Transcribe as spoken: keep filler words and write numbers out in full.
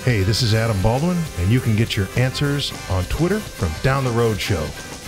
Hey, this is Adam Baldwin, and you can get your answers on Twitter from Down the Road Show.